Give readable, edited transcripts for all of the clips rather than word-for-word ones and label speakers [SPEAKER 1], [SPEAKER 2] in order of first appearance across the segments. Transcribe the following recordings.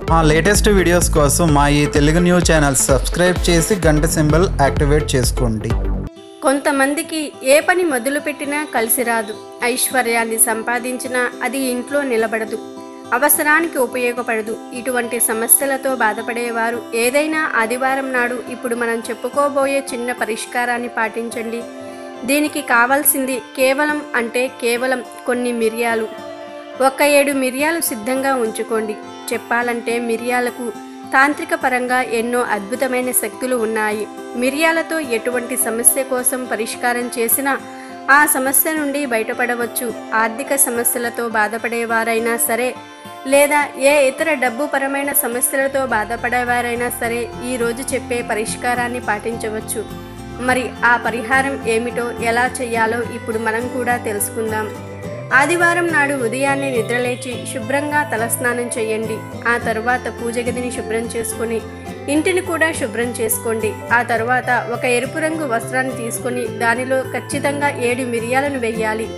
[SPEAKER 1] మా latest videos కోసం మా ఈ తెలుగు న్యూస్ ఛానల్ సబ్స్క్రైబ్ చేసి గంట సింబల్ యాక్టివేట్ చేసుకోండి.
[SPEAKER 2] కొంతమందికి ఏ పని మొదలుపెట్టినా కలిసి రాదు. ఐశ్వర్యాన్ని సంపాదించినా అది ఇంట్లో నిలబడదు, అవసరానికి ఉపయోగపడదు. ఇటువంటి సమస్యలతో బాధపడేవారు ఏదైనా ఆదివారం నాడు ఇప్పుడు మనం చెప్పుకోబోయే చిన్న పరిష్కారాన్ని పాటించండి. దీనికి కావాల్సింది కేవలం కొన్ని మిరియాలు. 7 మిరియాలు సిద్ధంగా ఉంచుకోండి. చెప్పాలంటే మిరియాలకు తాంత్రిక పరంగా ఎన్నో అద్భుతమైన శక్తులు ఉన్నాయి. మిరియాలతో ఎటువంటి సమస్య కోసం పరిష్కారం చేసినా ఆ సమస్య నుండి బయటపడవచ్చు. ఆర్థిక సమస్యలతో బాధపడేవారైనా సరే, లేదా ఏ ఇతర డబ్బు పరమైన సమస్యలతో బాధపడేవారైనా సరే ఈ రోజు చెప్పే పరిష్కారాన్ని పాటించవచ్చు. మరి ఆ పరిహారం ఏమిటో, ఎలా చేయాలో ఇప్పుడు మనం కూడా తెలుసుకుందాం. ఆదివారం నాడు ఉదయాన్నే నిద్రలేచి శుభ్రంగా తలస్నానం చేయండి. ఆ తర్వాత పూజ గదిని శుభ్రం చేసుకొని ఇంటిని కూడా శుభ్రం చేసుకోండి. ఆ తర్వాత ఒక ఎరుపు రంగు వస్త్రాన్ని తీసుకొని దానిలో ఖచ్చితంగా 7 మిరియాలను వేయాలి.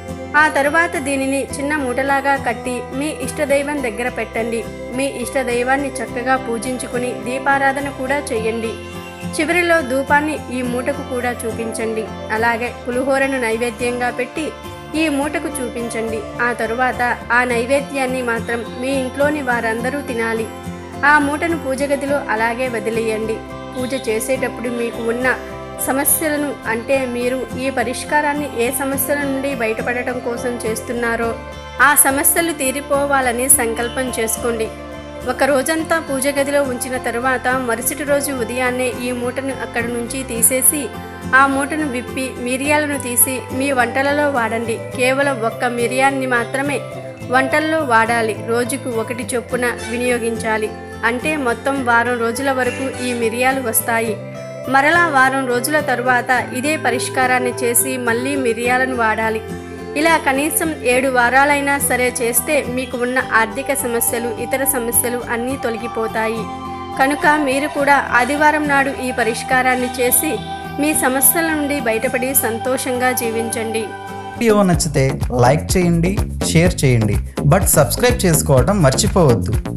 [SPEAKER 2] ఆ తర్వాత దీనిని చిన్న మూటలాగా కట్టి మీ ఇష్టదైవం దగ్గర పెట్టండి. మీ ఇష్టదైవాన్ని చక్కగా పూజించుకుని దీపారాధన కూడా చేయండి. చివరిలో ధూపాన్ని ఈ మూటకు కూడా చూపించండి. అలాగే పులిహోరను నైవేద్యంగా పెట్టి ఈ మూటకు చూపించండి. ఆ తరువాత ఆ నైవేద్యాన్ని మాత్రం మీ ఇంట్లోని వారందరూ తినాలి. ఆ మూటను పూజ గదిలో అలాగే వదిలేయండి. పూజ చేసేటప్పుడు మీకు ఉన్న సమస్యలను, అంటే మీరు ఈ పరిష్కారాన్ని ఏ సమస్యల నుండి బయటపడటం కోసం చేస్తున్నారో ఆ సమస్యలు తీరిపోవాలని సంకల్పం చేసుకోండి. ఒక రోజంతా పూజ గదిలో ఉంచిన తరువాత మరుసటి రోజు ఉదయాన్నే ఈ మూటను అక్కడి నుంచి తీసేసి ఆ మూటను విప్పి మిరియాలను తీసి మీ వంటలలో వాడండి. కేవలం 1 మిరియాన్ని మాత్రమే వంటల్లో వాడాలి. రోజుకు 1 చొప్పున వినియోగించాలి. అంటే మొత్తం వారం రోజుల వరకు ఈ మిరియాలు వస్తాయి. మరలా వారం రోజుల తరువాత ఇదే పరిష్కారాన్ని చేసి మళ్ళీ మిరియాలను వాడాలి. ఇలా కనీసం 7 వారాలైనా సరే చేస్తే మీకు ఉన్న ఆర్థిక సమస్యలు, ఇతర సమస్యలు అన్నీ తొలగిపోతాయి. కనుక మీరు కూడా ఆదివారం నాడు ఈ పరిష్కారాన్ని చేసి మీ సమస్యల నుండి బయటపడి సంతోషంగా జీవించండి.
[SPEAKER 1] వీడియో నచ్చితే లైక్ చేయండి, షేర్ చేయండి, బట్ సబ్స్క్రైబ్ చేసుకోవడం మర్చిపోవద్దు.